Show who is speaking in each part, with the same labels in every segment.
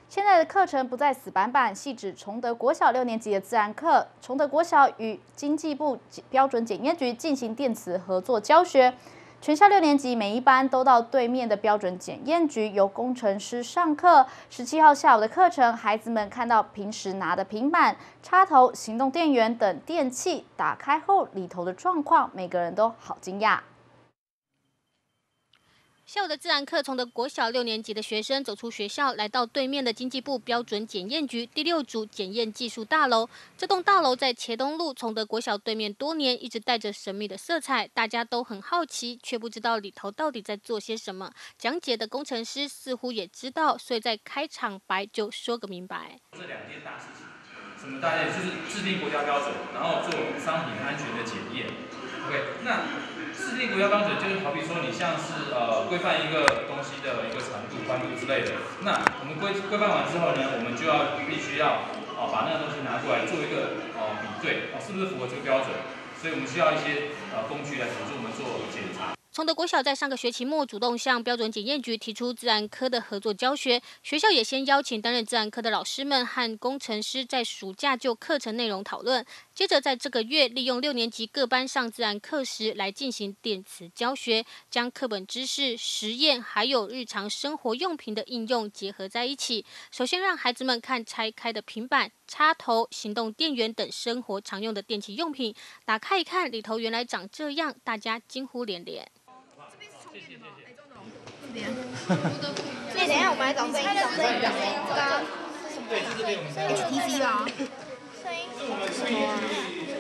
Speaker 1: 现在的课程不再死板板，系指崇德国小6年级的自然课。崇德国小与经济部标准检验局进行电磁合作教学，全校6年级每一班都到对面的标准检验局由工程师上课。17号下午的课程，孩子们看到平时拿的平板、插头、行动电源等电器打开后里头的状况，每个人都好惊讶。
Speaker 2: 下午的自然课，崇德国小6年级的学生走出学校，来到对面的经济部标准检验局第6组检验技术大楼。这栋大楼在茄东路崇德国小对面多年，一直带着神秘的色彩，大家都很好奇，却不知道里头到底在做些什么。讲解的工程师似乎也知道，所以在开场白就说个明白。
Speaker 3: 这2件大事情，什么大件？就是制定国家标准，然后做商品安全的检验。OK， 那 制定国家标准就是好比说，你像是规范一个东西的一个长度、宽度之类的。那我们规范完之后呢，我们就必须要把那个东西拿过来做一个比对，是不是符合这个标准？所以我们需要一些工具来辅助我们做检查。
Speaker 2: 崇德国小在上个学期末主动向标准检验局提出自然科的合作教学，学校也先邀请担任自然科的老师们和工程师在暑假就课程内容讨论，接着在这个月利用6年级各班上自然课时来进行电磁教学，将课本知识、实验还有日常生活用品的应用结合在一起。首先让孩子们看拆开的平板、插头、行动电源等生活常用的电器用品，打开一看，里头原来长这样，大家惊呼连连。
Speaker 4: 所以等一下我们来找声音，找声音，找声音，刚刚
Speaker 3: 对，这边我们
Speaker 4: HTC 吧？声音什么啊？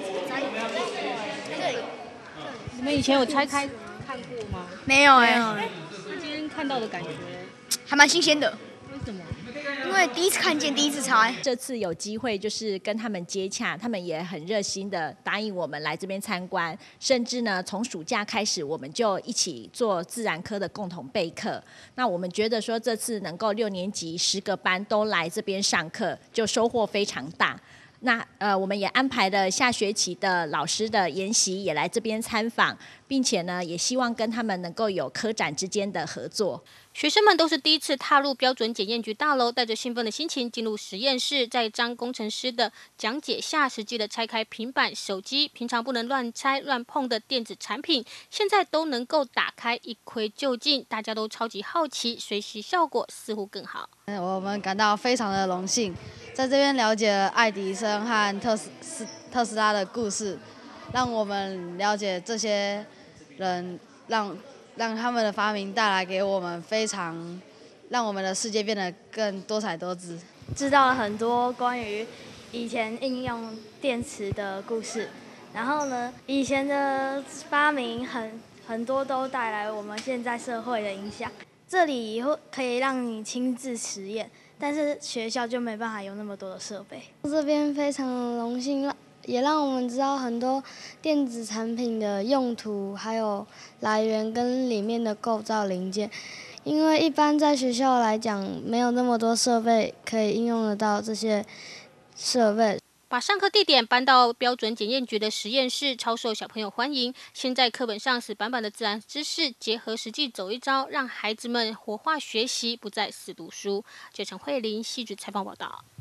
Speaker 4: 这里。
Speaker 2: 你们以前有拆开看过吗？
Speaker 4: 没有哎。
Speaker 2: 那今天看到的感觉
Speaker 4: 还蛮新鲜的。
Speaker 2: 为什么？
Speaker 4: 因为第一次看见，第一次拆。
Speaker 5: 这次有机会就是跟他们接洽，他们也很热心的答应我们来这边参观，甚至呢从暑假开始，我们就一起做自然科的共同备课。那我们觉得说这次能够6年级10个班都来这边上课，就收获非常大。 那我们也安排了下学期的老师的研习也来这边参访，并且呢，也希望跟他们能够有科展之间的合作。
Speaker 2: 学生们都是第一次踏入标准检验局大楼，带着兴奋的心情进入实验室，在张工程师的讲解下，实际的拆开平板、手机，平常不能乱拆乱碰的电子产品，现在都能够打开一窥究竟，大家都超级好奇，学习效果似乎更好。
Speaker 6: 我们感到非常的荣幸，在这边了解了爱迪生和特斯拉的故事，让我们了解这些人，让他们的发明带来给我们让我们的世界变得更多彩多姿。
Speaker 7: 知道了很多关于以前应用电池的故事，然后呢，以前的发明很多都带来我们现在社会的影响。这里以后可以让你亲自实验，但是学校就没办法有那么多的设备。
Speaker 8: 这边非常荣幸，也让我们知道很多电子产品的用途，还有来源跟里面的构造零件。因为一般在学校来讲，没有那么多设备可以应用得到这些设备。
Speaker 2: 把上课地点搬到标准检验局的实验室，超受小朋友欢迎。现在课本上死板板的自然知识，结合实际走一遭，让孩子们活化学习，不再死读书。陈慧琳，戏剧采访报道。